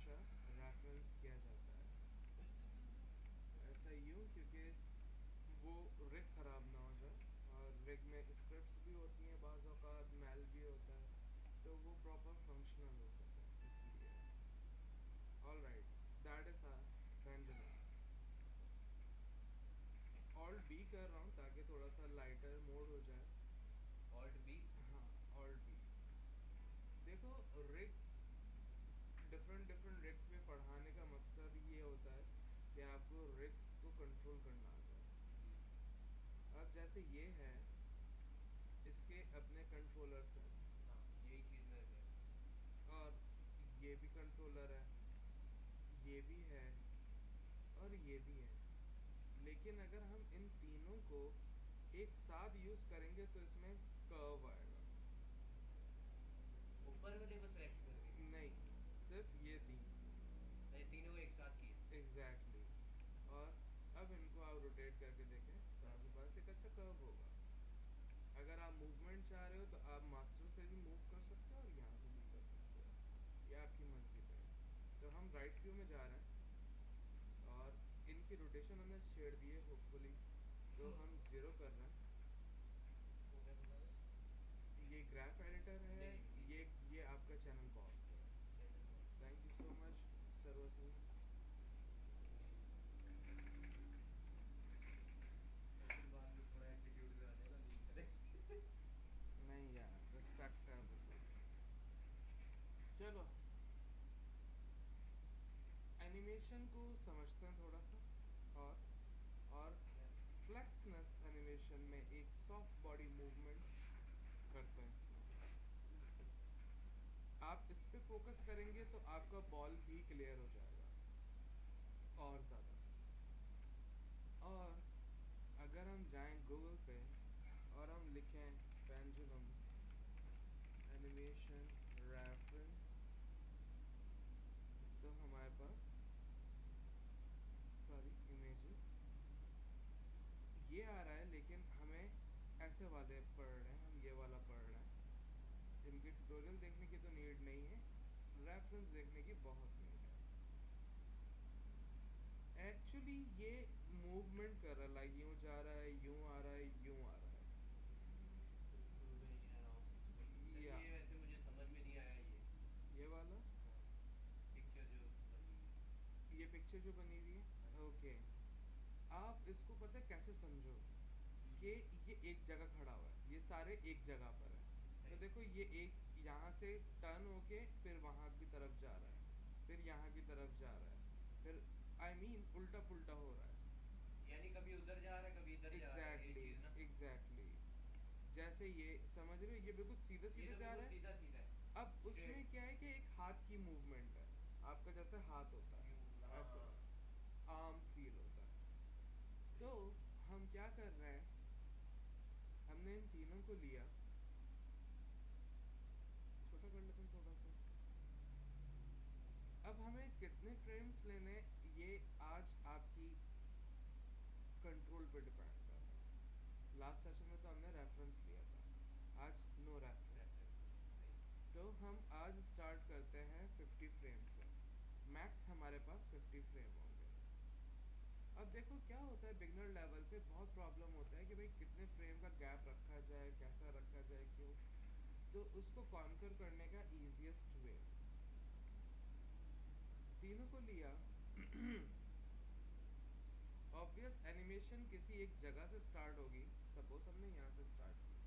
हमेशा रेफरेंस किया जाता है। ऐसा यूँ क्योंकि वो रिग ख़राब ना हो जाए, और रिग में स्क्रिप्ट्स भी होती हैं, बाज़ औक़ात मेल भी होता है, तो वो प्रॉपर फंक्शनल हो सके, इसलिए। All right, that is our pendulum. Alt B कर रहा हूँ ताकि थोड़ा सा लाइटर मोड हो जाए। Alt B. हाँ, ऑल्ट बी। देखो, रिग डिफरेंट रिग पे पढ़ाने का मकसद ये होता है कि आपको रिग्स को कंट्रोल करना आ जाए। अब जैसे ये है, इसके अपने कंट्रोलर्स हैं, हाँ, यही चीज़ मैं कह रहा और ये भी कंट्रोलर है, ये भी है, और ये भी है। लेकिन अगर हम इन तीनों को एक साथ यूज़ करेंगे तो इसमें कर्व आएगा। हूँ। ऊपर वाले को सेलेक्ट करके नहीं, सिर्फ ये तीन। नहीं, तीनों को एक साथ किए। एग्जैक्टली और अब इनको आप रोटेट करके देखें तो आपके पास एक अच्छा कर्व होगा। अगर आप मूवमेंट चाह रहे हो तो आप मास्टर से भी मूव कर सकते हो और यहाँ से भी कर सकते हो, ये आपकी मर्जी पे है। तो हम राइट व्यू में जा रहे हैं और इनकी रोटेशन हमने छेड़ दी है होपफुली, तो हम ज़ीरो कर रहे हैं। वो क्या बता रहे? ये ग्राफ एडिटर है, नहीं, ये आपका चैनल बॉक्स है। Channel box. Thank you so much Sarwar Singh. फिर बाद में थोड़ा एटीट्यूड भी आ जाएगा, नहीं करे। नहीं यार, रिस्पेक्ट है बिल्कुल। चलो, एनिमेशन को समझते हैं थोड़ा सा, और फ्लेक्सनेस एनिमेशन में एक सॉफ्ट बॉडी मूवमेंट करते हैं इसमें। आप इस पे फोकस करेंगे तो आपका बॉल भी क्लियर हो जाएगा और ज़्यादा। और अगर हम जाएं गूगल पे और हम लिखें पेंडुलम एनिमेशन रेफरेंस, तो हमारे पास सॉरी इमेजेस ये आ रहा है, लेकिन हमें ऐसे वाले पढ़ रहे हैं, हम ये वाला पढ़ रहे हैं। इनकी ट्यूटोरियल देखने की तो नीड नहीं है, रेफरेंस देखने की बहुत नीड है। एक्चुअली ये मूवमेंट कर रहा है, लाइक यूँ जा रहा है, यूँ आ रहा है, यूँ आ रहा है। सर या ये वैसे मुझे समझ में नहीं आया ये वाला पिक्चर जो बनी हुई ये पिक्चर जो बनी हुई हाँ है, जी। ओके। आप इसको पता है कैसे समझो कि ये एक जगह खड़ा हुआ है, ये सारे एक जगह पर है। तो सही। देखो, ये एक यहाँ से टर्न होके फिर वहाँ की तरफ जा रहा है, फिर यहाँ की तरफ जा रहा है, फिर आई मीन उल्टा पुल्टा हो रहा है। यानी कभी उधर जा रहा है, कभी इधर जा रहा है, ये एग्जैक्टली चीज़ ना। एग्जैक्टली जैसे ये समझ रहे हो, ये बिल्कुल सीधे ये सीधे तो जा बिल्कुल रहा है। सीधा सीधा है, अब उसमें स्ट्रेट। क्या है कि एक हाथ की मूवमेंट है, आपका जैसे हाथ होता है, हाँ ऐसे हाँ। आर्म फील होता है। तो हम क्या कर रहे हैं, हमने इन तीनों को लिया, छोटा कर लेते हैं थोड़ा सा। अब हमें कितने फ्रेम्स लेने, ये आज आपकी कंट्रोल पे डिपेंड कर रहा है। लास्ट सेशन में तो हमने रेफरेंस लिया था, आज नो रेफरेंस। तो हम आज स्टार्ट करते हैं 50 फ्रेम से। मैक्स हमारे पास 50 फ्रेम होंगे। अब देखो क्या होता है, बिगनर लेवल पे बहुत प्रॉब्लम होता है कि भाई कितने फ्रेम का गैप रखा जाए, कैसा रखा जाए, क्यों। तो उसको कॉन्कर करने का ईजिएस्ट वे, तीनों को लिया। ऑब्वियस एनिमेशन किसी एक जगह से स्टार्ट होगी, सपोज हमने यहाँ से स्टार्ट की।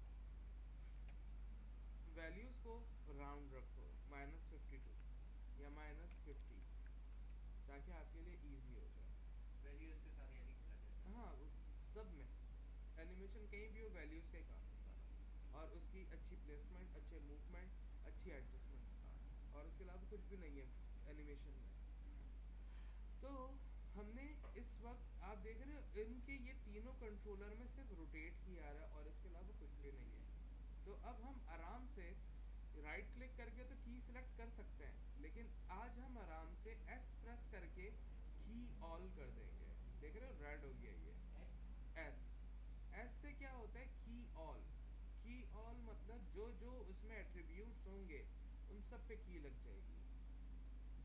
वैल्यूज़ को राउंड रखो, -52 या -50, ताकि आपके लिए इजी हो जाए। वैल्यूज के साथ यानी खेला जाएगा। हाँ, सब में एनिमेशन कहीं भी हो, वैल्यूज़ का ही काम है सारा, और उसकी अच्छी प्लेसमेंट, अच्छे मूवमेंट, अच्छी एडजस्टमेंट, और उसके अलावा कुछ भी नहीं है एनिमेशन में। तो हमने इस वक्त आप देख रहे हो इनके ये तीनों कंट्रोलर में सिर्फ रोटेट ही आ रहा है, और इसके अलावा कुछ भी नहीं है। तो अब हम आराम से राइट क्लिक करके तो की सिलेक्ट कर सकते हैं, लेकिन आज हम आराम से एस प्रेस करके की ऑल कर देंगे। देख रहे हो, रेड हो गया ये। एस एस से क्या होता है, की ऑल। की ऑल मतलब जो जो उसमें एट्रीब्यूट्स होंगे उन सब पे की लग जाएगी।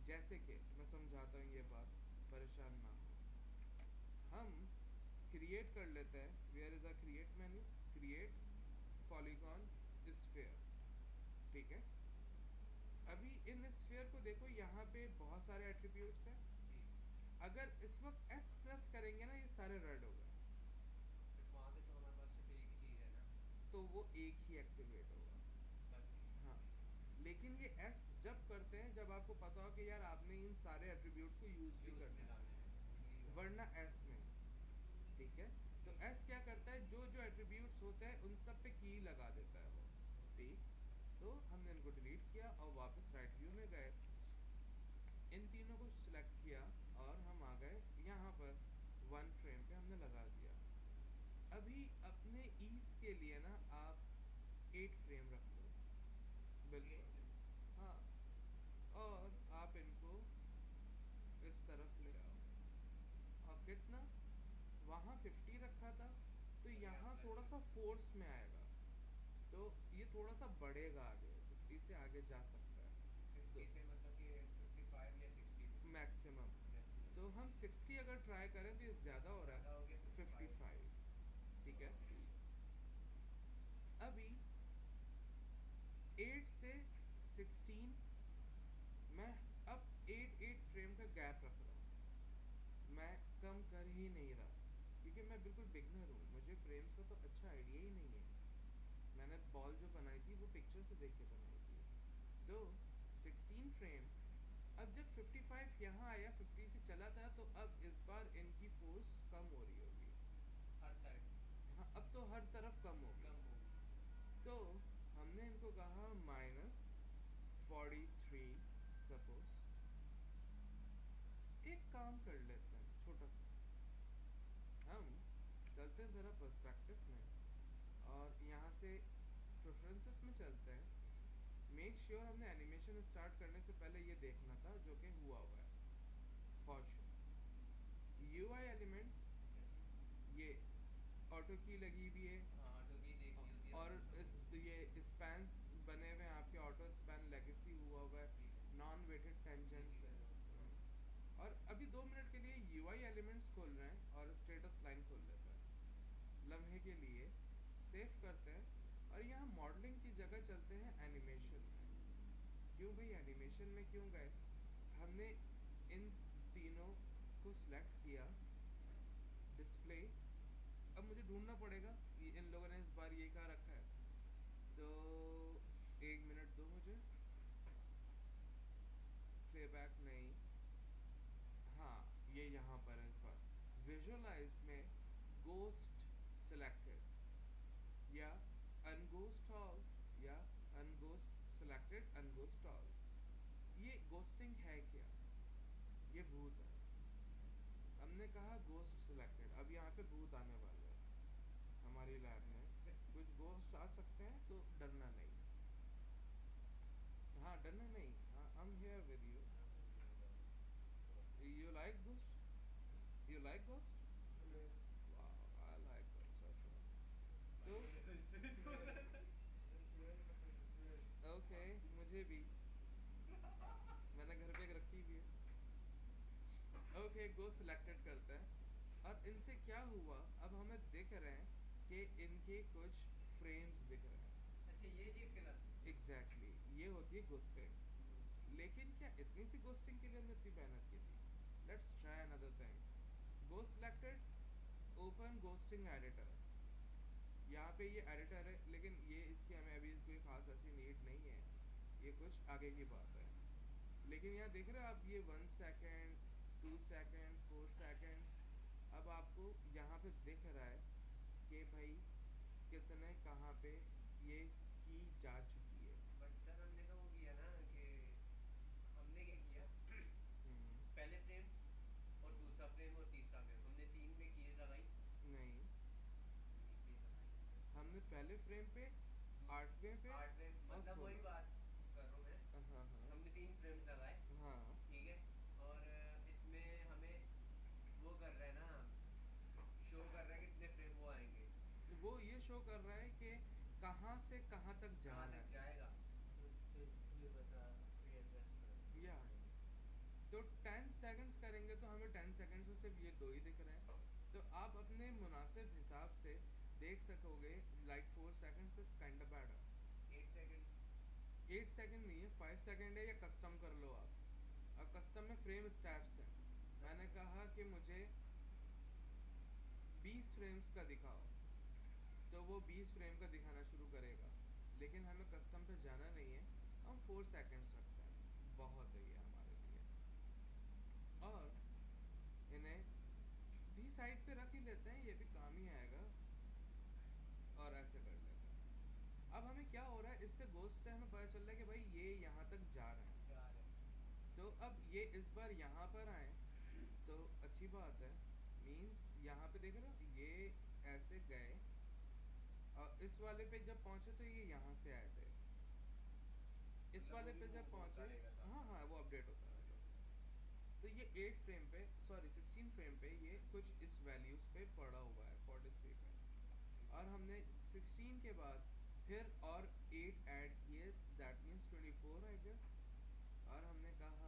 जैसे कि मैं समझाता हूँ ये बात, परेशान ना हो। हम क्रिएट कर लेते हैं, where is a create menu, create polygon sphere, ठीक है। अभी इन स्फीयर को देखो, यहाँ पे बहुत सारे एट्रीब्यूट्स हैं। जी। अगर इस वक्त एस प्रेस करेंगे ना, ये सारे रेड हो गए, बट वहाँ पे तो हमारे पास सिर्फ एक ही चीज़ है ना, तो वो एक ही एक्टिवेट होगा। बस एक। हाँ, लेकिन ये एस जब करते हैं जब आपको पता हो कि यार आपने इन सारे एट्रीब्यूट्स को यूज भी यूज़ में करना लाने हैं, यही है, बात। वरना एस नहीं, ठीक है। तो एस क्या करता है, जो जो एट्रीब्यूट्स होते हैं उन सब पे की लगा देता है वो, ठीक। तो हमने इनको डिलीट किया और वापस राइट व्यू में गए, इन तीनों को सिलेक्ट किया और हम आ गए यहाँ पर वन फ्रेम पे हमने लगा दिया। अभी अपने ईज के लिए ना आप 8 फ्रेम रख लो, बिल्कुल। हाँ, और आप इनको इस तरफ ले आओ, और कितना, वहाँ 50 रखा था तो यहाँ थोड़ा सा फोर्स में आएगा, तो ये थोड़ा सा बढ़ेगा आगे, 50 से आगे जा सकता है, 50 से मतलब कि 55 या 60 में मैक्सिमम। मैक्सिमम। तो हम 60 अगर ट्राई करें तो ये ज़्यादा हो रहा ज़्यादा हो है, गया 55, ठीक है। अभी 8 से 16 मैं अब 8 फ्रेम का गैप रख रहा हूँ, मैं कम कर ही नहीं रहा, क्योंकि मैं बिल्कुल बिगनर हूँ, मुझे फ्रेम्स का तो अच्छा आइडिया ही नहीं है। मैंने बॉल जो बनाई थी वो पिक्चर से देख के बनाई थी, तो 16 फ्रेम। अब जब 55 यहाँ आया, 50 से चला था, तो अब इस बार इनकी फोर्स कम हो रही होगी। हर साइड से हाँ, अब तो हर तरफ कम होगी। कम होगी। तो हमने इनको कहा -43 सपोज। एक काम कर लेते हैं छोटा सा, हम चलते हैं ज़रा पर्सपेक्टिव में और यहाँ से प्रेफरेंसेस में चलते हैं। मेक श्योर हमने एनिमेशन स्टार्ट करने से पहले ये देखना था, जो कि हुआ हुआ है फॉर श्योर। यूआई एलिमेंट, ये ऑटो की लगी हुई है, हाँ, ऑटो की देखी होती है और कौन सा इस ये स्पैन्स बने हुए हैं आपके, ऑटो स्पैन लेगेसी हुआ हुआ है, नॉन वेटेड टेंजेंट्स है। और अभी 2 मिनट के लिए यूआई एलिमेंट्स खोल रहे हैं और स्टेटस लाइन खोल लेते हैं लम्हे के लिए, सेव करते हैं और यहाँ मॉडलिंग की जगह चलते हैं एनिमेशन में। क्यों भाई एनिमेशन में क्यों गए, हमने इन तीनों को सिलेक्ट किया, डिस्प्ले। अब मुझे ढूंढना पड़ेगा, इन लोगों ने इस बार ये कहाँ रखा है, तो 1 मिनट दो मुझे, प्लेबैक नहीं, हाँ ये यहाँ पर है इस बार, विजुअलाइज में गोस्ट सिलेक्टेड या अनगोस्ट ऑल या अनगोस्ट सिलेक्टेड अनगोस्ट ऑल। ये गोस्टिंग है क्या, ये भूत है। हमने कहा गोस्ट सिलेक्टेड, अब यहाँ पे भूत आने वाले हैं हमारी लैब में, कुछ गोस्ट आ सकते हैं तो डरना नहीं। हाँ डरना नहीं, हाँ I am here with you. You like ghost? You like ghost? Wow, I like ghost as well. तो ओके, मुझे भी, मैंने घर पे एक रखी भी है। ओके, गोस्ट सिलेक्टेड करते हैं और इनसे क्या हुआ, अब हमें दिख रहे हैं कि इनके कुछ फ्रेम्स दिख रहे हैं। अच्छा, ये चीज़ कहलाती है। एग्जैक्टली ये होती है गोस्टिंग। लेकिन क्या इतनी सी गोस्टिंग के लिए हमने इतनी मेहनत की थी? Let's try another thing. Ghost selected, open ghosting editor. यहाँ पे ये एडिटर है, लेकिन ये इसकी हमें अभी कोई खास ऐसी नीड नहीं है, ये कुछ आगे की बात है। लेकिन यहाँ देख रहे हो आप, ये 1 सेकेंड 2 सेकेंड 4 सेकेंड्स, अब आपको यहाँ पे दिख रहा है कि भाई कितने कहाँ पे ये की जा चुकी है। बट सर हमने तो वो किया ना कि हमने क्या किया पहले फ्रेम और दूसरा फ्रेम और तीसरा फ्रेम हमने 3 पे कीज लगाई। नहीं, हमने कीज लगाई हमने। हमने पहले फ्रेम पे, 8वें पे 8वें और मतलब वही 16। बात कर रहा हूँ मैं। हाँ हाँ हमने 3 फ्रेम्स लगाए, हाँ, ठीक है। और इसमें हमें वो कर रहा है ना, शो कर रहा है कितने फ्रेम वो आएंगे, वो ये शो कर रहा है कि कहाँ से कहाँ तक कहाँ जाना तक है। जाएगा। So basically like a pre-adjustment Yeah. frames. तो 10 सेकंड्स करेंगे तो हमें 10 सेकंड्स में सिर्फ ये दो ही दिख रहे हैं। तो आप अपने मुनासिब हिसाब से देख सकोगे like 4 seconds is kind of bad. 8 second 8 second नहीं है, 5 सेकंड है, या कस्टम कर लो आप। और कस्टम में फ्रेम स्टेप्स हैं। मैंने कहा कि मुझे 20 फ्रेम्स का दिखाओ, तो वो 20 फ्रेम का दिखाना शुरू करेगा। लेकिन हमें कस्टम पे जाना नहीं है, हम 4 सेकंड्स रखते हैं, बहुत है ये हमारे लिए। और इन्हें भी साइड पे रख ही लेते हैं, ये भी काम ही आएगा। और ऐसे कर लेते हैं। अब हमें क्या हो रहा है, इससे गोश्त से हमें पता चल रहा है कि भाई ये यहाँ तक जा रहे हैं। 4 है। तो अब ये इस बार यहाँ पर आए तो अच्छी बात है। मीन्स यहाँ पे देख रहे हो, ये ऐसे गए और इस वाले पे जब पहुँचे तो ये यहाँ से आए थे। इस मतलब वाले वो पे भी जब वो पहुँचे, होता रहेगा था। हाँ हाँ वो अपडेट होता रहेगा। तो ये 8 फ्रेम पे, सॉरी 16 फ्रेम पे ये कुछ इस वैल्यूज़ पे पड़ा हुआ है 43 पे। और हमने 16 के बाद फिर और 8 ऐड किए, दैट मीन्स 24 आई गेस। और हमने कहा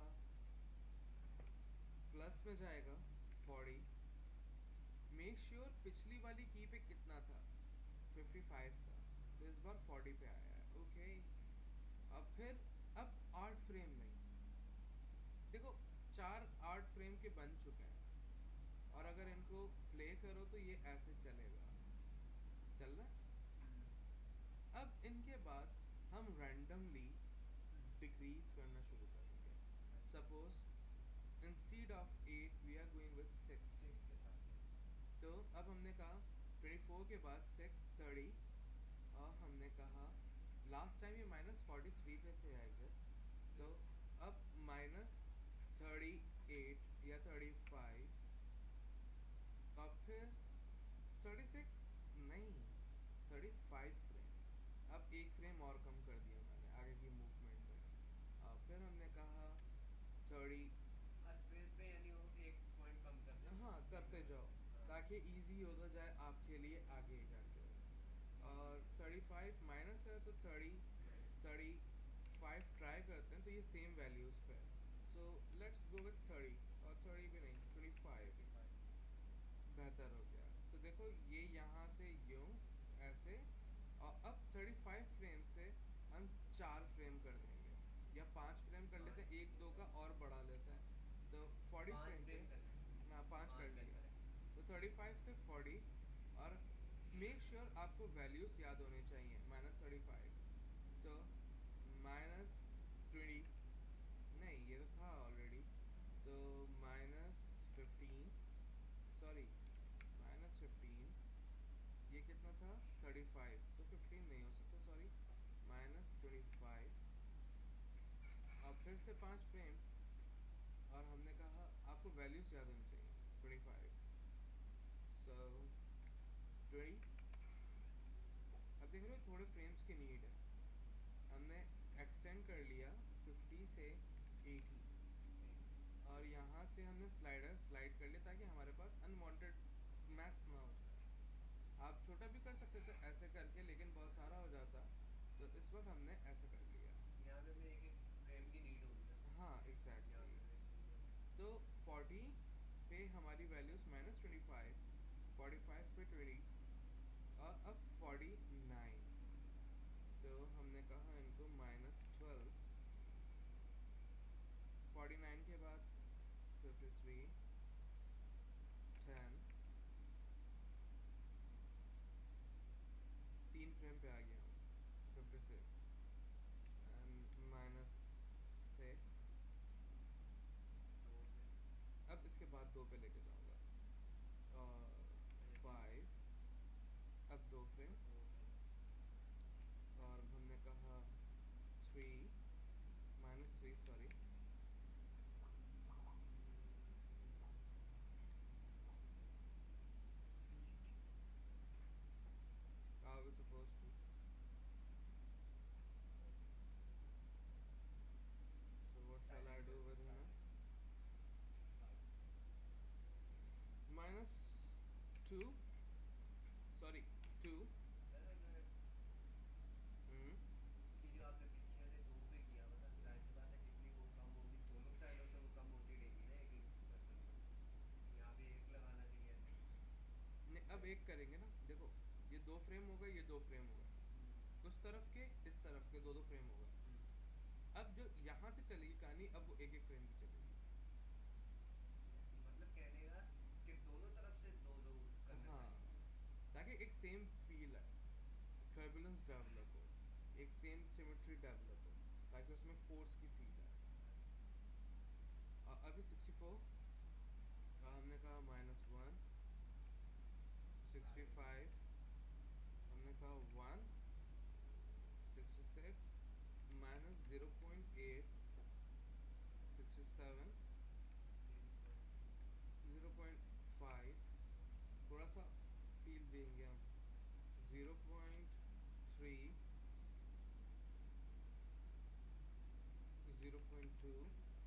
प्लस में जाएगा 40। मेक श्योर पिछली वाली की पे कितना था, 55 था, तो इस बार 40 पे आया है। ओके अब फिर अब 8 फ्रेम नहीं, देखो 4 8 फ्रेम के बन चुके हैं। और अगर इनको प्ले करो तो ये ऐसे चलेगा, चल रहा है। अब इनके बाद हम रैंडमली डिक्रीज करना शुरू करेंगे। Suppose instead of 8 we are going with 6। 6 के साथ में। तो अब हमने कहा 24 के बाद 6 30। और हमने कहा लास्ट टाइम ये -43 पे थे आई गेस। तो अब -38 या 35 और फिर 36 नहीं 35 फ्रेम। अब एक फ्रेम और कम कर दिया मैंने आगे की मूवमेंट में। फिर हमने कहा 30। हर फ्रेम पे यानी वो एक पॉइंट कम कर दे। हाँ करते जाओ हाँ। ताकि इजी होता जाए आपके लिए आगे जाके। और 35 माइनस है तो 30 35 ट्राई करते हैं तो ये सेम वैल्यूज़ पे है। सो लेट्स गो विथ 30, और 30 भी नहीं 25 बेहतर हो गया। तो देखो ये यहाँ से यूँ ऐसे। और अब 35 फ्रेम से हम 4 फ्रेम कर देंगे या 5 फ्रेम कर लेते हैं, एक दो का और बढ़ा लेते हैं। तो 40 5 फ्रेम पे फ्रेम करना है। हाँ 5 कर 5 लिए। बेहतर है। तो 35 से 40। और मेक श्योर आपको वैल्यूज़ याद होने चाहिए। -35 तो -20 नहीं ये तो था ऑलरेडी। तो -15 सॉरी -15 ये कितना था 35, तो 15 नहीं हो सकता सॉरी -25। अब फिर से 5 फ्रेम। और हमने कहा आपको वैल्यूज़ याद होनी चाहिए 25 सो 20। अब देख रहे हो थोड़े फ्रेम्स की नीड है। हमने एक्सटेंड कर लिया 50 से 80। और यहाँ से हमने स्लाइडर स्लाइड कर लिया ताकि हमारे पास अनवांटेड मैस ना हो जाए। आप छोटा भी कर सकते थे ऐसे करके, लेकिन बहुत सारा हो जाता। तो इस वक्त हमने ऐसे कर लिया। यहाँ पे भी एक फ्रेम की नीड होगी ना। हाँ यहाँ एग्जैक्टली। पे वेस्ट नहीं होगा। तो 40 पे हमारी वैल्यूज़ -25, 45 पे 20, और अब 49। तो हमने कहा इनको -12। 49 के बाद 53 10 3 फ्रेम पे आ गया हूँ 56 एंड -6। दो पे अब इसके बाद 2 पे लेके जाऊँगा और 5। अब 2 फ्रेम। दो पे और हमने कहा 3 -3 sorry. How are we supposed to? So what shall I do with him? -2 sorry 2। Sir हम्म कि जो आपने पीछे वाले 2 पे किया मतलब जाहिर सी बात है जितनी वो कम होगी दोनों साइडों से वो कम होती एक करेंगे ना, देखो ये 2 फ्रेम हो गए, ये 2 फ्रेम हो गए, उस तरफ के इस तरफ के 2 फ्रेम हो गए। अब जो यहाँ से चलेगी कहानी, अब वो एक फ्रेम की चलेगी। मतलब कहने का कि दोनों तरफ से दो दो करना हाँ, चाहिए। ताकि एक सेम फील है, टर्बुलेंस डेवलप हो, एक सेम सिमेट्री डेवलप हो, ताकि उसमें फोर्स की फील है। अभी 64 हमने कहा -1, 65 हमने कहा 1, 66 -0.8, 67 0.5, थोड़ा सा फील देंगे हम, 0.3, 0.2,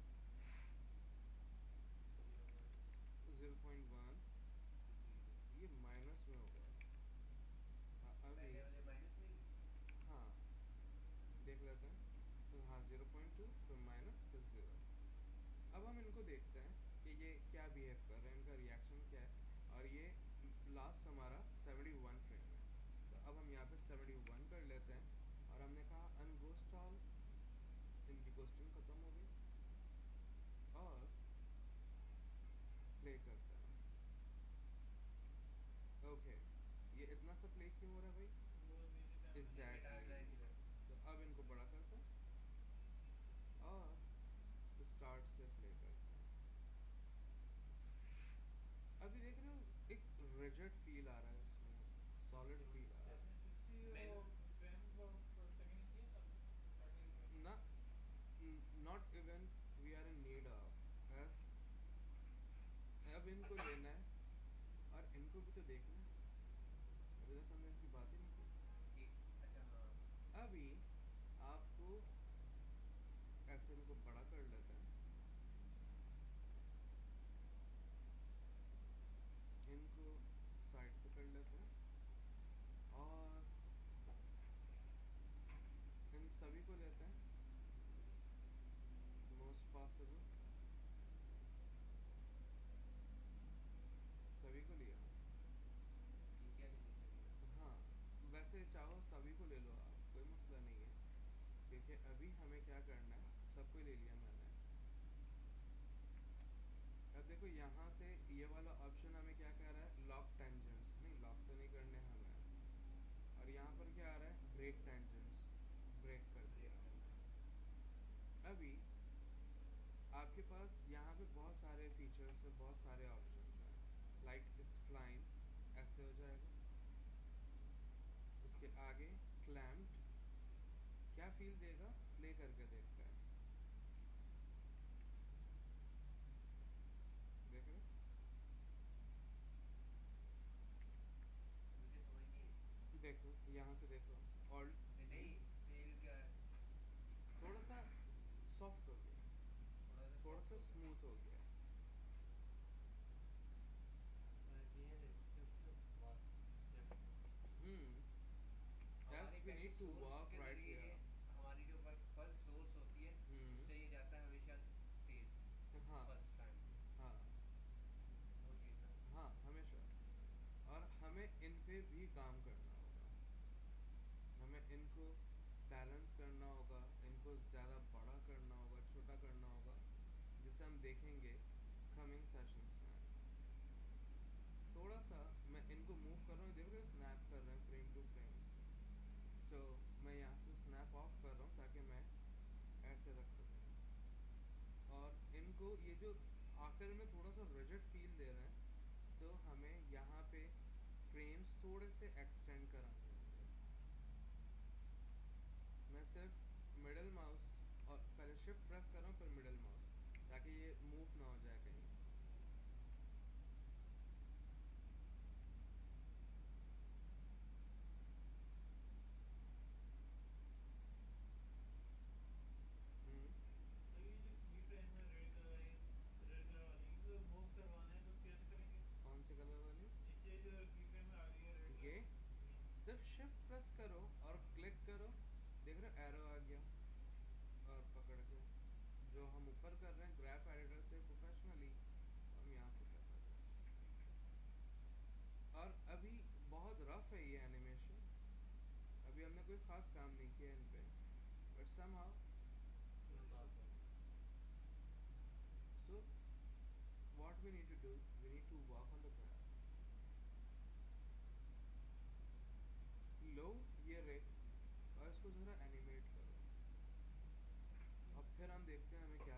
0.1, ये माइनस में होगा। अभी पहले वाले माइनस में ही। हाँ देख लेते हैं, तो हाँ 0.2, फिर माइनस, फिर 0। अब हम इनको देखते हैं कि ये क्या बिहेव कर रहे हैं, इनका रिएक्शन क्या है। और ये लास्ट हमारा 71 फ्रेम है, तो अब हम यहाँ पे 71 कर लेते हैं। और हमने कहा अनगोस्टॉल, इनकी कोस्टिंग ख़त्म हो गई, और प्ले करते हैं। ओके, ये इतना सा प्ले क्यों हो रहा है भाई? एग्जैक्टली। तो अब इनको बड़ा करते हैं और स्टार्ट से प्ले करते हैं। अभी देख रहे हो एक रिजिड फील आ रहा है इसमें, सॉलिड फील आ रहा है ना। Not even we are in need of S. अब इनको लेना है और इनको भी तो देखना है, अभी तक हमने इनकी बात ही नहीं की। अच्छा हाँ। अभी आपको ऐसे इनको बड़ा कर लेते हैं, इनको साइड पे कर लेते हैं, और इन सभी को लेते हैं मोस्ट पॉसिबल, सभी को लिया। ठीक है, ले लीजिए। हाँ, वैसे चाहो सभी को ले लो आप, कोई मसला नहीं है। देखिए अभी हमें क्या करना है, सबको ले लिया मैंने। अब देखो यहाँ से ये वाला ऑप्शन हमें क्या कह रहा है, लॉक टेंजेंट्स, नहीं लॉक तो नहीं करने हमें। और यहाँ पर क्या आ रहा है, ब्रेक टेंजेंट्स, ब्रेक कर दिया। अभी आपके पास यहाँ पे बहुत सारे फीचर्स है, बहुत सारे ऑप्शंस हैं, लाइक स्प्लाइन ऐसे हो जाएगा। उसके आगे क्लैम्प्ड, क्या फील देगा, प्ले करके देखते हैं। देख रहे हो? मुझे समझ नहीं। देखो यहाँ से देखो, ऑल्ट नहीं, फेल क्या है? थोड़ा सा सॉफ्ट हो गया, थोड़ा सा soft हो स्मूथ हो गया। हमारे Yes, we कहने need to सोर्स walk के right जरिए here. ये हमारी जो फर्स्ट सोर्स होती है उससे ये जाता है हमेशा तेज हाँ फर्स्ट टाइम, हाँ वो चीज़ है। हाँ हमेशा। और हमें इन पे भी काम करना होगा, हमें इनको बैलेंस करना होगा, इनको ज़्यादा बड़ा करना होगा, छोटा करना होगा, जिसे हम देखेंगे कमिंग सेशंस में। थोड़ा सा मैं इनको मूव कर रहा हूँ, देख रहे हो स्नैप कर रहे हैं फ्रेम टू फ्रेम, तो मैं यहाँ से स्नैप ऑफ कर रहा हूँ ताकि मैं ऐसे रख सकूँ। और इनको ये जो आखिर में थोड़ा सा रिजिड फील दे रहे हैं, तो हमें यहाँ पे फ्रेम्स थोड़े से एक्सटेंड कराने होंगे। मैं सिर्फ मिडल माउस, और पहले शिफ्ट प्रेस कर रहा हूँ फिर मिडल माउस, ताकि ये मूव ना हो जाए कहीं। कौन से कलर वाली? ये सिर्फ शिफ्ट प्रेस करो और क्लिक करो, देख रहे हो एरो आ गया, और पकड़ के जो हम ऊपर कर रहे हैं ग्राफ एडिटर से प्रोफेशनली, हम यहाँ से कर रहे हैं। और अभी रफ है ये एनिमेशन, अभी हमने कोई खास काम नहीं किया इन पे, but somehow so what we need to do, we need to walk on the graph, लो ये रे और इसको ज़रा एनिमेट करो, अब फिर हम देखते हैं हमें